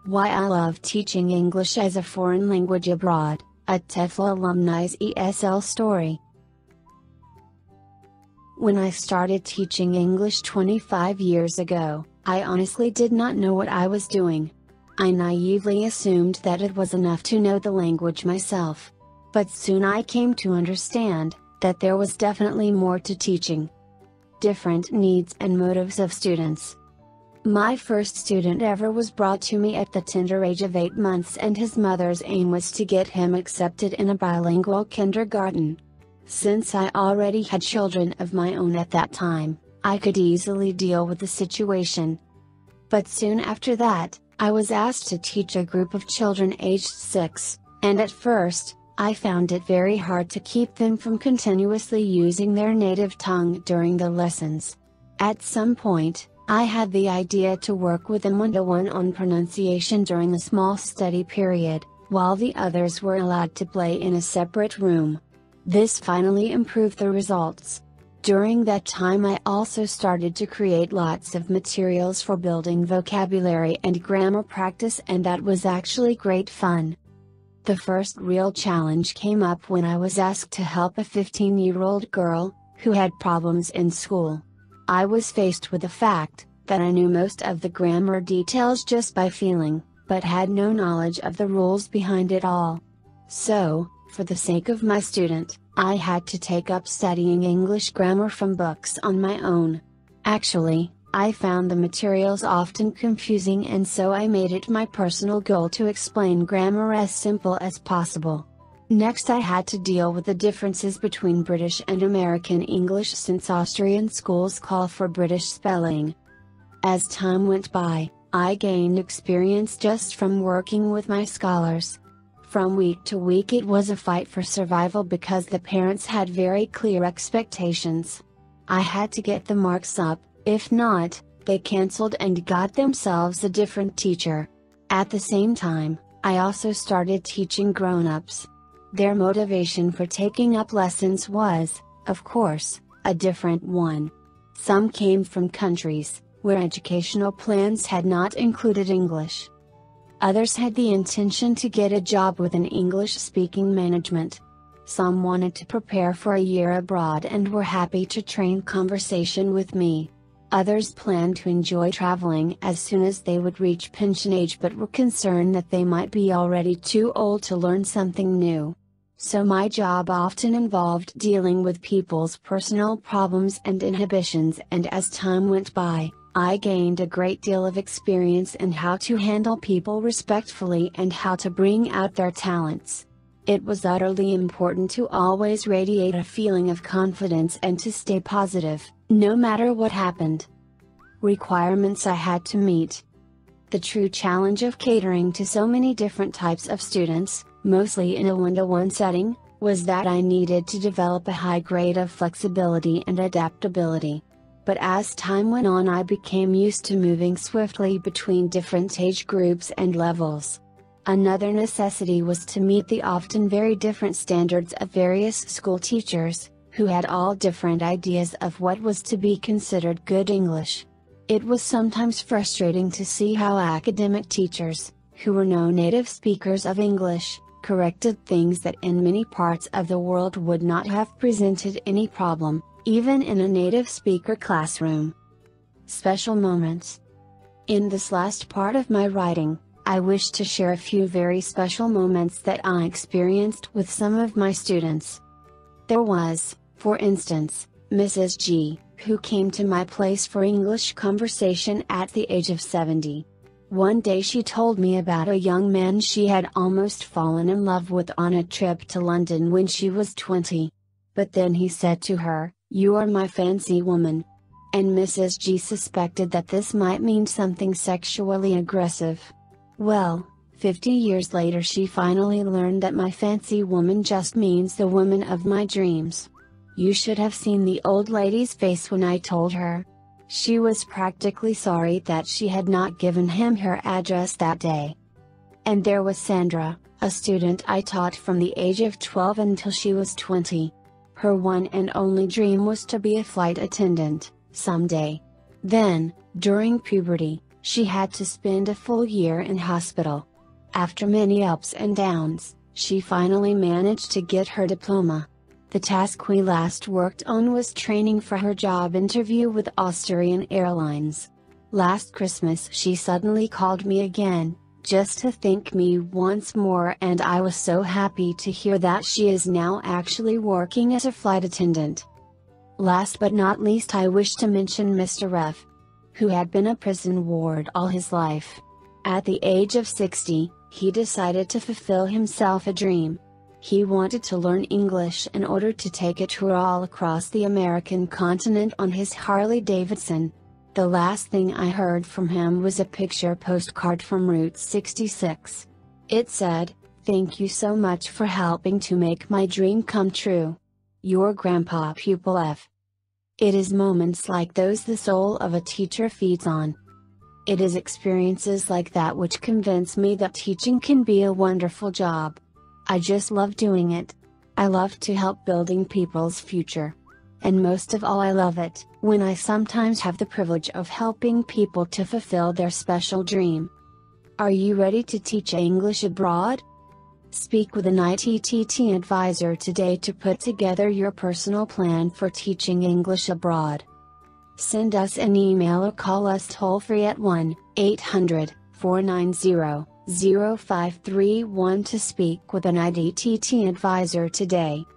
Why I love teaching English as a foreign language abroad, a TEFL alumni's ESL story. When I started teaching English 25 years ago, I honestly did not know what I was doing. I naively assumed that it was enough to know the language myself. But soon I came to understand that there was definitely more to teaching. Different needs and motives of students. My first student ever was brought to me at the tender age of 8 months, and his mother's aim was to get him accepted in a bilingual kindergarten. Since I already had children of my own at that time, I could easily deal with the situation. But soon after that, I was asked to teach a group of children aged 6, and at first, I found it very hard to keep them from continuously using their native tongue during the lessons. At some point, I had the idea to work with them one-to-one on pronunciation during a small study period, while the others were allowed to play in a separate room. This finally improved the results. During that time I also started to create lots of materials for building vocabulary and grammar practice, and that was actually great fun. The first real challenge came up when I was asked to help a 15-year-old girl, who had problems in school. I was faced with the fact that I knew most of the grammar details just by feeling, but had no knowledge of the rules behind it all. So, for the sake of my student, I had to take up studying English grammar from books on my own. Actually, I found the materials often confusing, and so I made it my personal goal to explain grammar as simple as possible. Next, I had to deal with the differences between British and American English, since Austrian schools call for British spelling. As time went by, I gained experience just from working with my scholars. From week to week it was a fight for survival because the parents had very clear expectations. I had to get the marks up, if not, they cancelled and got themselves a different teacher. At the same time, I also started teaching grown-ups. Their motivation for taking up lessons was, of course, a different one. Some came from countries where educational plans had not included English. Others had the intention to get a job with an English-speaking management. Some wanted to prepare for a year abroad and were happy to train conversation with me. Others planned to enjoy traveling as soon as they would reach pension age, but were concerned that they might be already too old to learn something new. So my job often involved dealing with people's personal problems and inhibitions, and as time went by, I gained a great deal of experience in how to handle people respectfully and how to bring out their talents. It was utterly important to always radiate a feeling of confidence and to stay positive, no matter what happened. Requirements I had to meet. The true challenge of catering to so many different types of students, mostly in a one-to-one setting, was that I needed to develop a high grade of flexibility and adaptability. But as time went on, I became used to moving swiftly between different age groups and levels. Another necessity was to meet the often very different standards of various school teachers, who had all different ideas of what was to be considered good English. It was sometimes frustrating to see how academic teachers, who were no native speakers of English, corrected things that in many parts of the world would not have presented any problem, even in a native speaker classroom. Special moments. In this last part of my writing, I wish to share a few very special moments that I experienced with some of my students. There was, for instance, Mrs. G, who came to my place for English conversation at the age of 70. One day she told me about a young man she had almost fallen in love with on a trip to London when she was 20. But then he said to her, "You are my fancy woman." And Mrs. G suspected that this might mean something sexually aggressive. Well, 50 years later she finally learned that my fancy woman just means the woman of my dreams. You should have seen the old lady's face when I told her. She was practically sorry that she had not given him her address that day. And there was Sandra, a student I taught from the age of 12 until she was 20. Her one and only dream was to be a flight attendant, someday. Then, during puberty, She had to spend a full year in hospital. After many ups and downs, she finally managed to get her diploma. The task we last worked on was training for her job interview with Austrian Airlines. Last Christmas she suddenly called me again, just to thank me once more, and I was so happy to hear that she is now actually working as a flight attendant. Last but not least, I wish to mention Mr. F, who had been a prison ward all his life. At the age of 60, he decided to fulfill himself a dream. He wanted to learn English in order to take a tour all across the American continent on his Harley Davidson. The last thing I heard from him was a picture postcard from Route 66. It said, "Thank you so much for helping to make my dream come true. Your grandpa Pupil F." It is moments like those the soul of a teacher feeds on. It is experiences like that which convince me that teaching can be a wonderful job. I just love doing it. I love to help building people's future. And most of all, I love it when I sometimes have the privilege of helping people to fulfill their special dream. Are you ready to teach English abroad? Speak with an ITTT advisor today to put together your personal plan for teaching English abroad. Send us an email or call us toll-free at 1-800-490-0531 to speak with an ITTT advisor today.